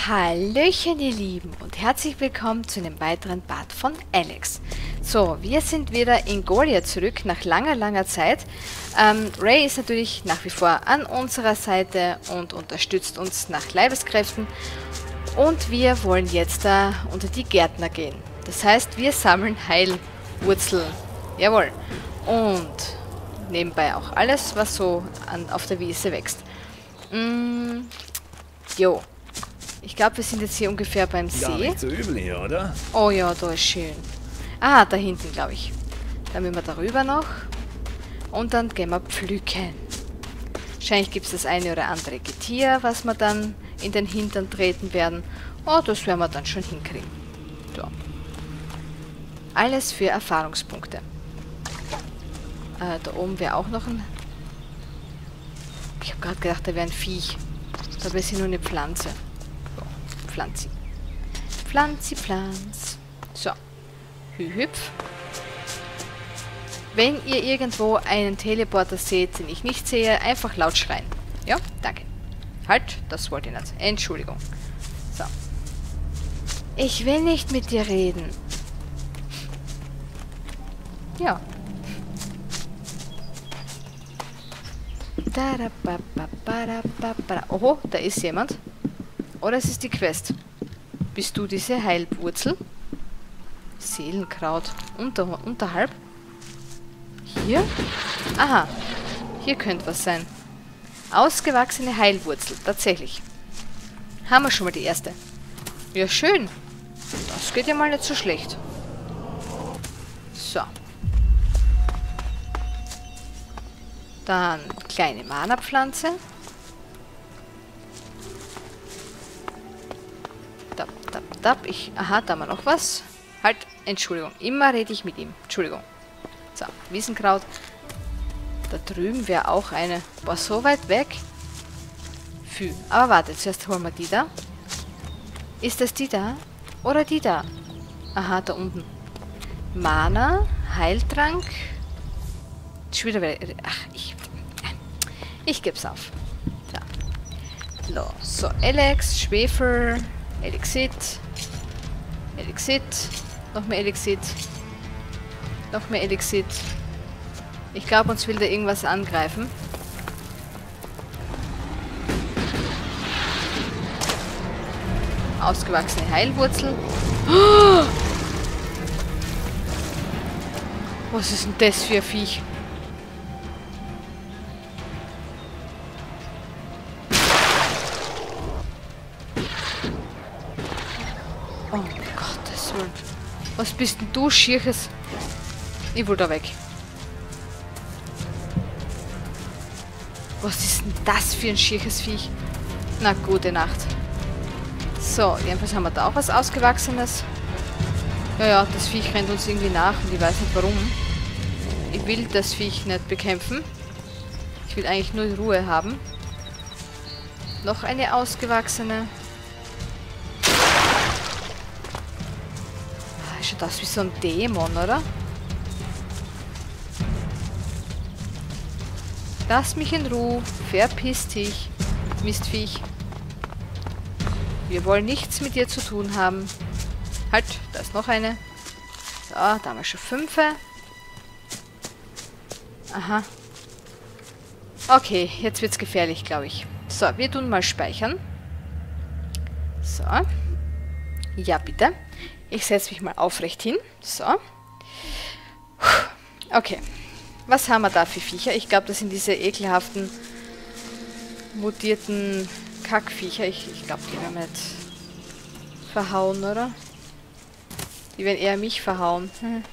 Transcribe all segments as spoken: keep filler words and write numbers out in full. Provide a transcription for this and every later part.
Hallöchen ihr Lieben und herzlich willkommen zu einem weiteren Part von Alex. So, wir sind wieder in Golia zurück nach langer, langer Zeit. Ähm, Ray ist natürlich nach wie vor an unserer Seite und unterstützt uns nach Leibeskräften. Und wir wollen jetzt da unter die Gärtner gehen. Das heißt, wir sammeln Heilwurzeln. Jawohl. Und nebenbei auch alles, was so an, auf der Wiese wächst. Mm, jo. Ich glaube, wir sind jetzt hier ungefähr beim See. Gar nicht so übel hier, oder? Oh ja, da ist schön. Ah, da hinten, glaube ich. Dann müssen wir darüber noch. Und dann gehen wir pflücken. Wahrscheinlich gibt es das eine oder andere Getier, was wir dann in den Hintern treten werden. Oh, das werden wir dann schon hinkriegen. So. Alles für Erfahrungspunkte. Äh, da oben wäre auch noch ein... Ich habe gerade gedacht, da wäre ein Viech. Dabei ist hier nur eine Pflanze. Pflanzi. Pflanzi, Pflanz. So. Hü-hüpf. Wenn ihr irgendwo einen Teleporter seht, den ich nicht sehe, einfach laut schreien. Ja, danke. Halt, das wollte ich nicht. Entschuldigung. So. Ich will nicht mit dir reden. Ja. Oho, da ist jemand. Oder es ist die Quest. Bist du diese Heilwurzel? Seelenkraut. Unter, unterhalb? Hier? Aha. Hier könnte was sein. Ausgewachsene Heilwurzel. Tatsächlich. Haben wir schon mal die erste. Ja, schön. Das geht ja mal nicht so schlecht. So. Dann kleine Mana-Pflanze. Dab, dab, dab. Ich, aha, da haben wir noch was. Halt, Entschuldigung. Immer rede ich mit ihm. Entschuldigung. So, Wiesenkraut. Da drüben wäre auch eine. Boah, so weit weg. Fü. Aber warte, zuerst holen wir die da. Ist das die da? Oder die da? Aha, da unten. Mana, Heiltrank. Schon wieder wieder. Ach, ich. Ich geb's auf. So, so Alex, Schwefel. Elixit. Elixit. Noch mehr Elixit. Noch mehr Elixit. Ich glaube, uns will da irgendwas angreifen. Ausgewachsene Heilwurzel. Oh! Was ist denn das für ein Viech? Oh Gottes Willen. Was bist denn du, Schierches? Ich will da weg. Was ist denn das für ein schierches Viech? Na, gute Nacht. So, jedenfalls haben wir da auch was Ausgewachsenes. Ja, ja, das Viech rennt uns irgendwie nach und ich weiß nicht warum. Ich will das Viech nicht bekämpfen. Ich will eigentlich nur Ruhe haben. Noch eine ausgewachsene. Ist das wie so ein Dämon, oder? Lass mich in Ruhe. Verpiss dich, Mistviech. Wir wollen nichts mit dir zu tun haben. Halt, da ist noch eine. So, da haben wir schon fünf. Aha. Okay, jetzt wird's gefährlich, glaube ich. So, wir tun mal speichern. So. Ja, bitte. Ich setze mich mal aufrecht hin. So. Okay. Was haben wir da für Viecher? Ich glaube, das sind diese ekelhaften, mutierten Kackviecher. Ich, ich glaube, die werden nicht verhauen, oder? Die werden eher mich verhauen. Hm.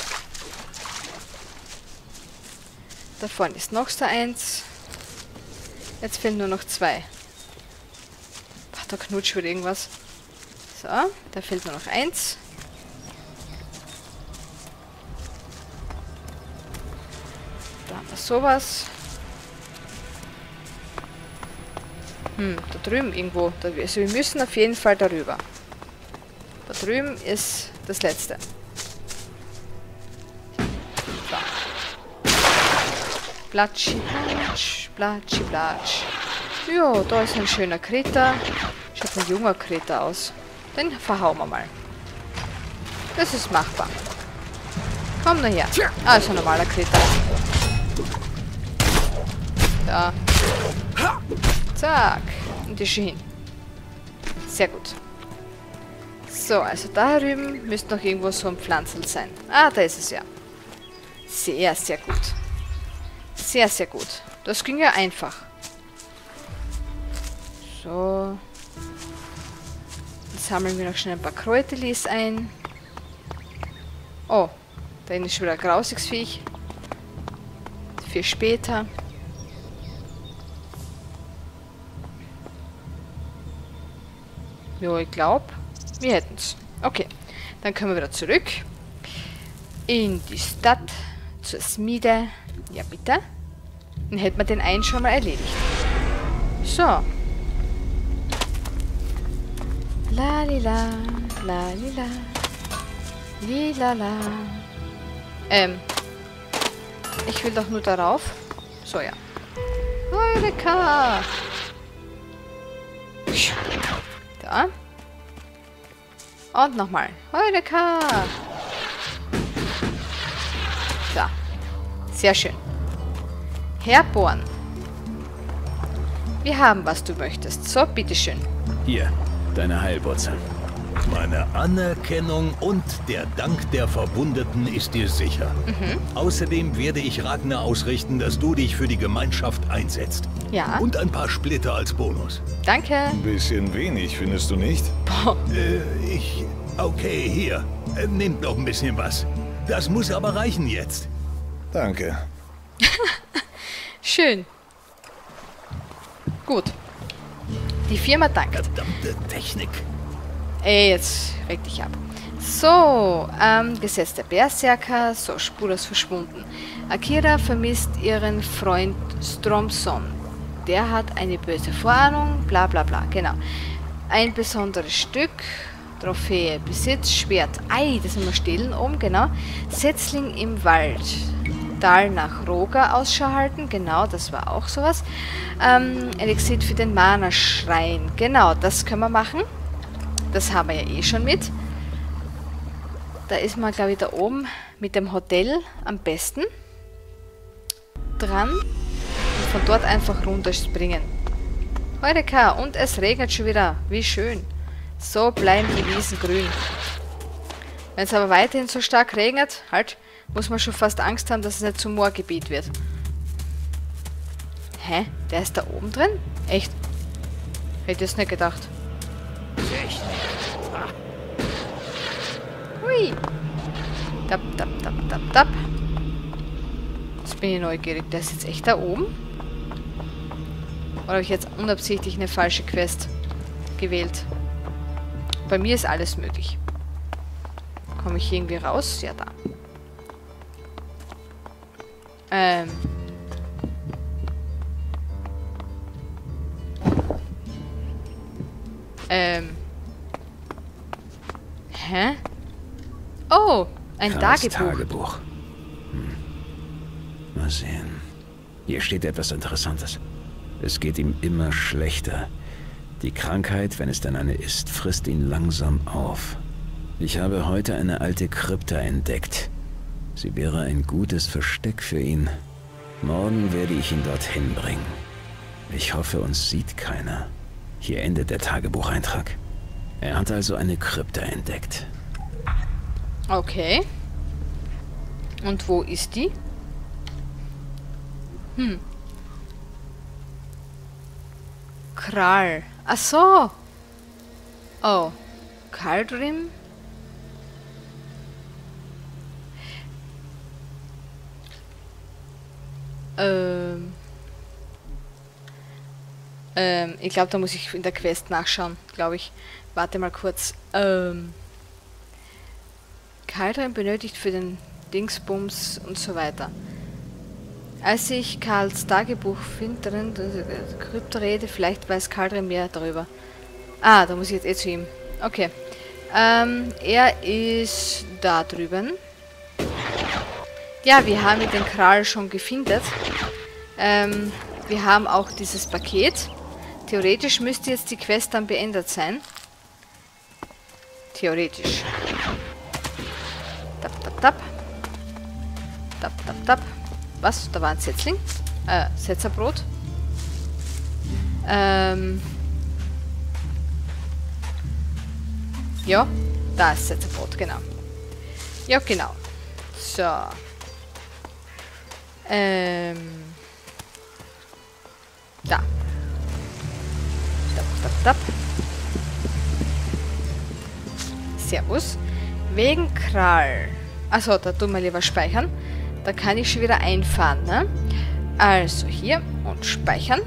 Da vorne ist noch so eins. Jetzt fehlen nur noch zwei. Ach, da knutscht wieder irgendwas. So, da fehlt nur noch eins. Da haben wir sowas. Hm, da drüben irgendwo. Da, also wir müssen auf jeden Fall darüber. Da drüben ist das letzte. So. Platschi, platsch, platschi, platsch. Jo, da ist ein schöner Kritter. Schaut ein junger Kreta aus. Den verhauen wir mal. Das ist machbar. Komm nur her. Ah, ist ein normaler Kreta. Da. Zack. Und ist schon hin. Sehr gut. So, also da drüben müsste noch irgendwo so ein Pflanzel sein. Ah, da ist es ja. Sehr, sehr gut. Sehr, sehr gut. Das ging ja einfach. So. Jetzt sammeln wir noch schnell ein paar Kräuterlis ein. Oh, da hinten ist schon wieder ein grausiges Viech. Für später. Jo, ich glaube, wir hätten es. Okay, dann können wir wieder zurück. In die Stadt, zur Schmiede. Ja, bitte. Dann hätten wir den einen schon mal erledigt. So. Lalila, lalila, lilala. Ähm. Ich will doch nur darauf. So, ja. Heureka! Da. Und nochmal. Heureka! So. Sehr schön. Herr Born. Wir haben, was du möchtest. So, bitteschön. Hier, deine Heilwurzel. Meine Anerkennung und der Dank der Verwundeten ist dir sicher. Mhm. Außerdem werde ich Ragnar ausrichten, dass du dich für die Gemeinschaft einsetzt. Ja. Und ein paar Splitter als Bonus. Danke. Ein bisschen wenig, findest du nicht? Boah. Äh, ich... Okay, hier. Äh, nehmt noch ein bisschen was. Das muss aber reichen jetzt. Danke. Schön. Gut. Die Firma dankt. Verdammte Technik. Ey, jetzt reg dich ab. So, ähm, Gesetz der Berserker. So, spurlos verschwunden. Akira vermisst ihren Freund Stromson. Der hat eine böse Vorahnung, bla bla bla, genau. Ein besonderes Stück, Trophäe, Besitz, Schwert, Ei, das müssen wir stehlen oben, genau. Setzling im Wald, Tal nach Roga Ausschau halten, genau, das war auch sowas. Ähm, Elixir für den Mana-Schrein, genau, das können wir machen. Das haben wir ja eh schon mit. Da ist man, glaube ich, da oben mit dem Hotel am besten dran. Und von dort einfach runterspringen. Heureka, und es regnet schon wieder. Wie schön. So bleiben die Wiesen grün. Wenn es aber weiterhin so stark regnet, halt, muss man schon fast Angst haben, dass es nicht zum Moorgebiet wird. Hä? Der ist da oben drin? Echt? Hätte ich es nicht gedacht. Hui. Tap, tap, tap, tap, tap. Jetzt bin ich neugierig. Der ist jetzt echt da oben? Oder habe ich jetzt unabsichtlich eine falsche Quest gewählt? Bei mir ist alles möglich. Komme ich irgendwie raus? Ja, da. Ähm. Ähm. Hä? Oh, ein Karls Tagebuch. Tagebuch. Hm. Mal sehen. Hier steht etwas Interessantes. Es geht ihm immer schlechter. Die Krankheit, wenn es denn eine ist, frisst ihn langsam auf. Ich habe heute eine alte Krypta entdeckt. Sie wäre ein gutes Versteck für ihn. Morgen werde ich ihn dorthin bringen. Ich hoffe, uns sieht keiner. Hier endet der Tagebucheintrag. Er hat also eine Krypta entdeckt. Okay. Und wo ist die? Hm. Kral. Ach so. Oh. Kaldrim? Ähm. Ähm, ich glaube, da muss ich in der Quest nachschauen, glaube ich. Warte mal kurz. Ähm. Kaldrim benötigt für den Dingsbums und so weiter. Als ich Karls Tagebuch finde, drin, Krypta rede, vielleicht weiß Kaldrim mehr darüber. Ah, da muss ich jetzt eh zu ihm. Okay. Ähm, er ist da drüben. Ja, wir haben den Kral schon gefunden. Ähm, wir haben auch dieses Paket. Theoretisch müsste jetzt die Quest dann beendet sein. Theoretisch. Tap, tap, tap. Tap, tap, tap. Was? Da war ein Setzling? Äh, Setzerbrot. Ähm. Ja, da ist Setzerbrot, genau. Ja, genau. So. Ähm. Da. Tap, tap, tap. Servus. Wegen Krall. Achso, da tun wir lieber speichern. Da kann ich schon wieder einfahren, ne? Also hier und speichern.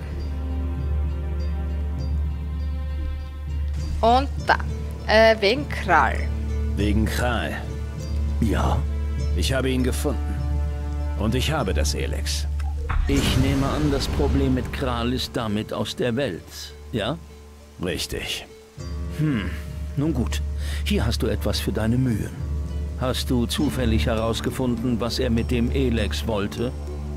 Und da. Äh, wegen Krall. Wegen Kral. Ja, Ich habe ihn gefunden. Und ich habe das Elex. ich nehme an, das Problem mit Kral ist damit aus der Welt, ja? Richtig. Nun gut, hier hast du etwas für deine Mühen. Hast du zufällig herausgefunden, was er mit dem Elex wollte?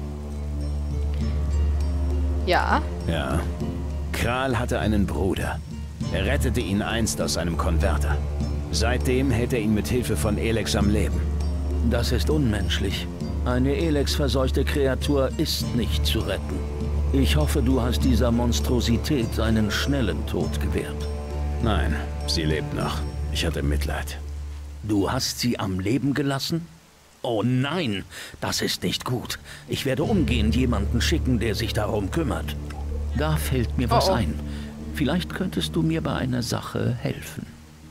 Ja. Ja. Kral hatte einen Bruder. Er rettete ihn einst aus einem Konverter. Seitdem hält er ihn mit Hilfe von Elex am Leben. Das ist unmenschlich. Eine Elex-verseuchte Kreatur ist nicht zu retten. Ich hoffe, du hast dieser Monstrosität einen schnellen Tod gewährt. Nein, sie lebt noch. Ich hatte Mitleid. Du hast sie am Leben gelassen? Oh nein, das ist nicht gut. Ich werde umgehend jemanden schicken, der sich darum kümmert. Da fällt mir was Oh, oh. ein. Vielleicht könntest du mir bei einer Sache helfen.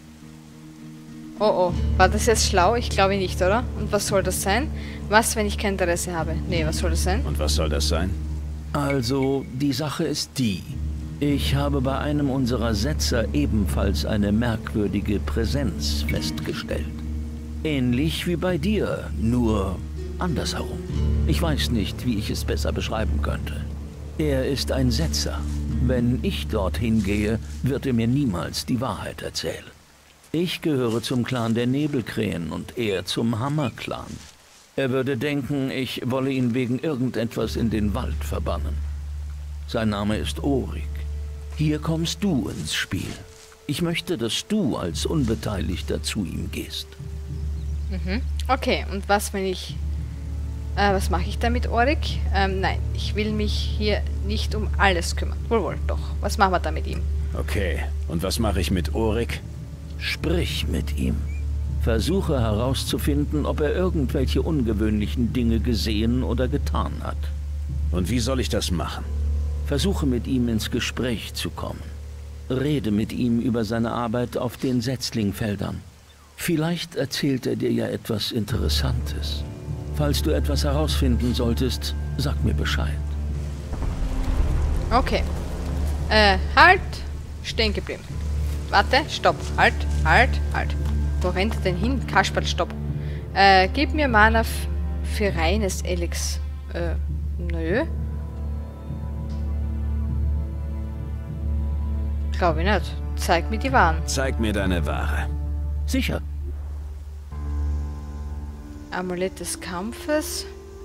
Oh oh. War das jetzt schlau? Ich glaube nicht, oder? Und was soll das sein? Was, wenn ich kein Interesse habe? Nee, was soll das sein? Und was soll das sein? Also, die Sache ist die. Ich habe bei einem unserer Setzer ebenfalls eine merkwürdige Präsenz festgestellt. Ähnlich wie bei dir, nur andersherum. Ich weiß nicht, wie ich es besser beschreiben könnte. Er ist ein Setzer. Wenn ich dorthin gehe, wird er mir niemals die Wahrheit erzählen. Ich gehöre zum Clan der Nebelkrähen und er zum Hammerclan. Er würde denken, ich wolle ihn wegen irgendetwas in den Wald verbannen. Sein Name ist Orik. Hier kommst du ins Spiel. Ich möchte, dass du als Unbeteiligter zu ihm gehst. Mhm. Okay, und was, wenn ich... Äh, was mache ich da mit Orik? Ähm, nein, ich will mich hier nicht um alles kümmern. Wohl, wohl, doch. Was machen wir da mit ihm? Okay, und was mache ich mit Orik? Sprich mit ihm. Versuche herauszufinden, ob er irgendwelche ungewöhnlichen Dinge gesehen oder getan hat. Und wie soll ich das machen? Versuche mit ihm ins Gespräch zu kommen. Rede mit ihm über seine Arbeit auf den Setzlingfeldern. Vielleicht erzählt er dir ja etwas Interessantes. Falls du etwas herausfinden solltest, sag mir Bescheid. Okay. Äh, halt. Stehen geblieben. Warte, stopp. Halt, halt, halt. Wo rennt er denn hin? Kasperl, stopp. Äh, gib mir Mana für reines Elex. Äh, nö. Glaube ich nicht. Zeig mir die Waren. Zeig mir deine Ware. Sicher. Amulett des Kampfes.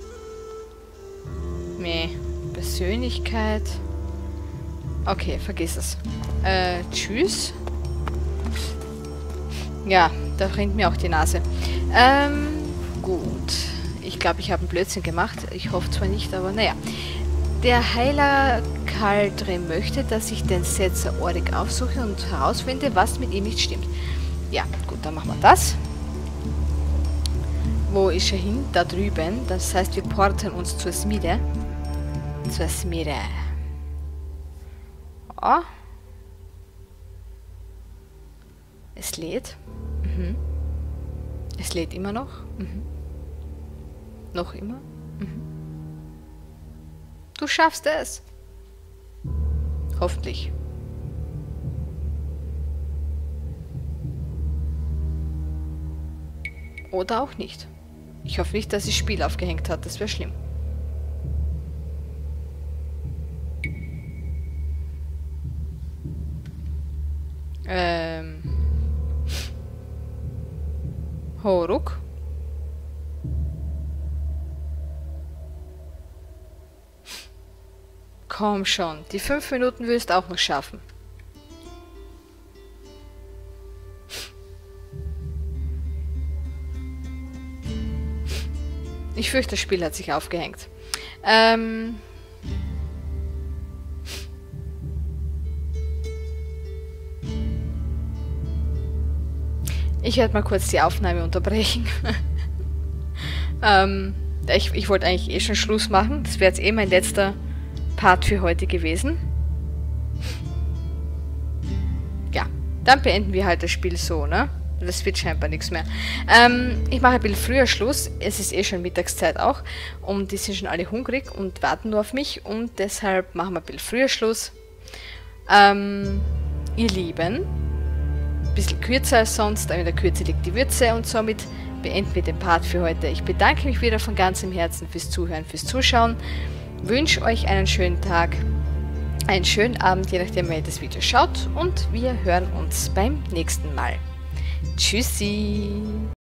Nee. Persönlichkeit. Okay, vergiss es. Äh, tschüss. Ja, da rennt mir auch die Nase. Ähm, gut. Ich glaube, ich habe einen Blödsinn gemacht. Ich hoffe zwar nicht, aber naja. Der Heiler Kaldrim möchte, dass ich den Setzer Orik aufsuche und herausfinde, was mit ihm nicht stimmt. Ja, gut, dann machen wir das. Wo ist er hin? Da drüben. Das heißt, wir porten uns zur Schmiede. Zur Schmiede. Oh. Es lädt. Mhm. Es lädt immer noch. Mhm. Noch immer. Mhm. Du schaffst es. Hoffentlich. Oder auch nicht. Ich hoffe nicht, dass das Spiel aufgehängt hat. Das wäre schlimm. Ähm. Horuk. Komm schon, die fünf Minuten wirst du auch noch schaffen. Ich fürchte, das Spiel hat sich aufgehängt. Ähm... Ich werde mal kurz die Aufnahme unterbrechen. ähm, ich ich wollte eigentlich eh schon Schluss machen. Das wäre jetzt eh mein letzter Part für heute gewesen. Ja, dann beenden wir halt das Spiel so, ne? Das wird scheinbar nichts mehr. Ähm, ich mache ein bisschen früher Schluss. Es ist eh schon Mittagszeit auch. Und die sind schon alle hungrig und warten nur auf mich. Und deshalb machen wir ein bisschen früher Schluss. Ähm, ihr Lieben, ein bisschen kürzer als sonst, aber in der Kürze liegt die Würze. Und somit beenden wir den Part für heute. Ich bedanke mich wieder von ganzem Herzen fürs Zuhören, fürs Zuschauen. Wünsche euch einen schönen Tag, einen schönen Abend, je nachdem, wer das Video schaut. Und wir hören uns beim nächsten Mal. Tschüssi!